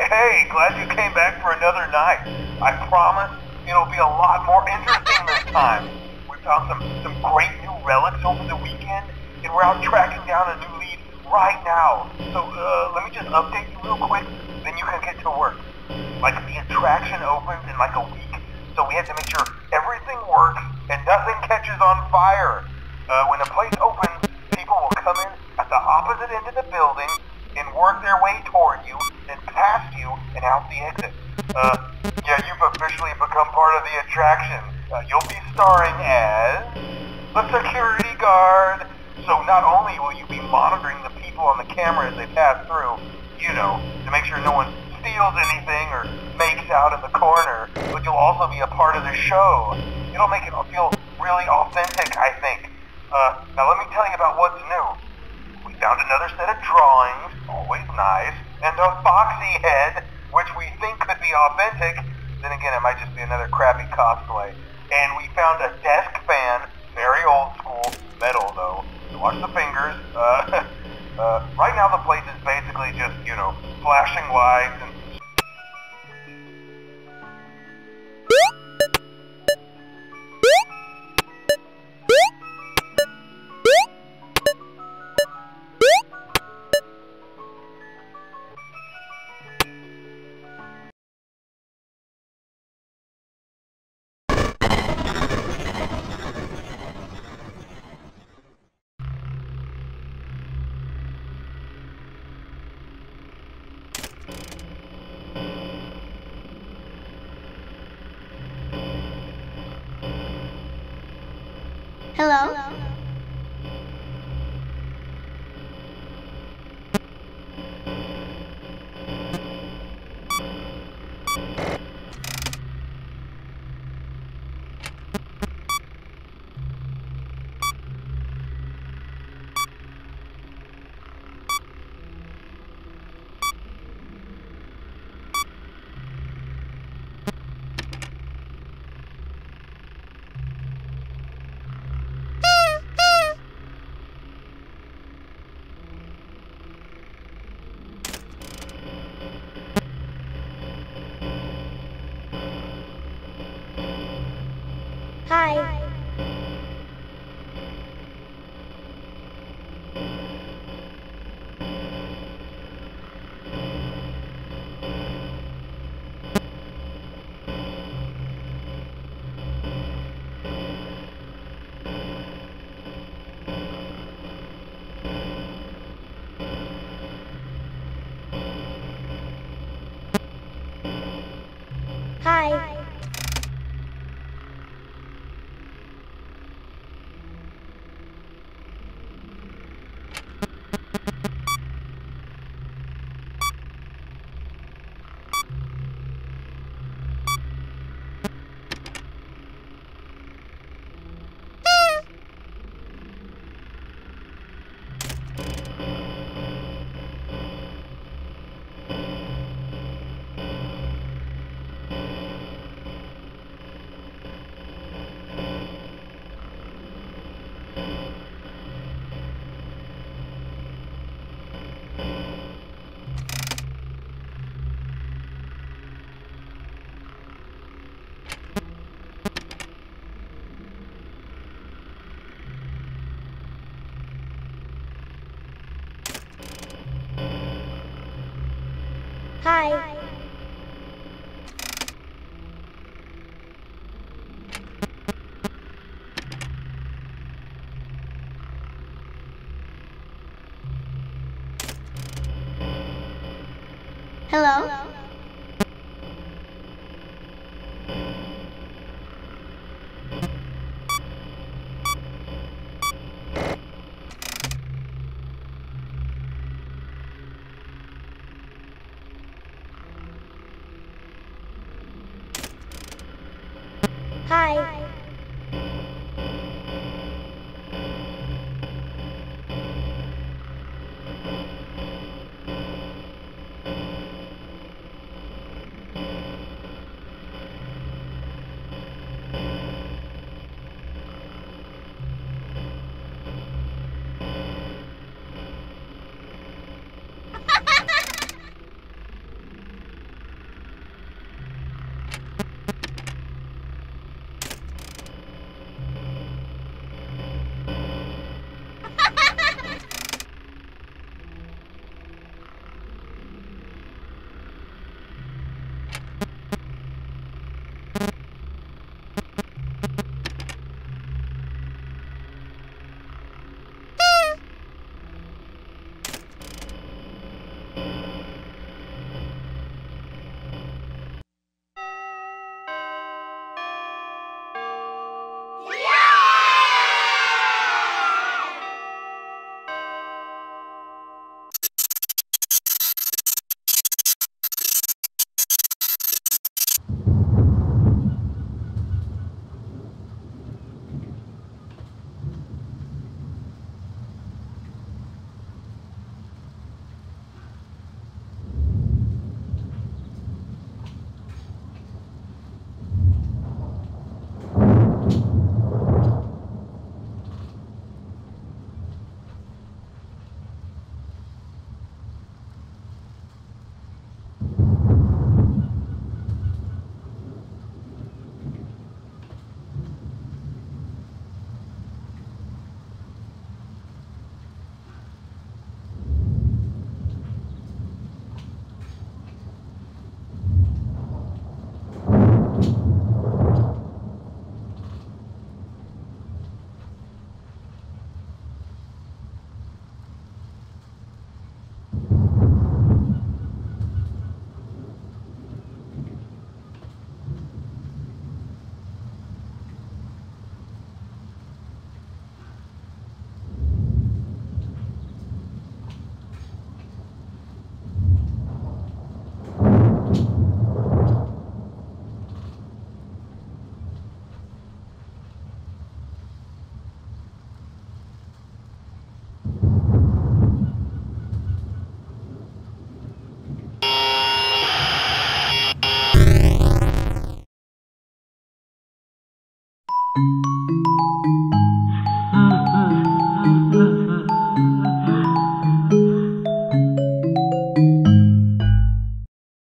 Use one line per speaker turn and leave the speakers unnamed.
Hey, glad you came back for another night. I promise it'll be a lot more interesting this time. We found some great new relics over the weekend, and we're out tracking down a new lead right now. So, let me just update you real quick, then you can get to work. Like, the attraction opens in like a week, so we have to make sure everything works and nothing catches on fire. When the place opens, people will come in at the opposite end of the building and work their way toward you, then past you, and out the exit. Yeah, you've officially become part of the attraction. You'll be starring as a security guard. So not only will you be monitoring the people on the camera as they pass through, you know, to make sure no one steals anything or makes out in the corner, but you'll also be a part of the show. It'll make it feel really authentic, I think. Now let me tell you about what's new. We found another set of drawings, always nice, and a Foxy head, which we think could be authentic. Then again, it might just be another crappy cosplay. And we found a desk fan, very old school, metal though. So watch the fingers. Right now the place is basically just, you know, flashing lights and
Hello? Hi. Hi. Hi. Hello? Hi.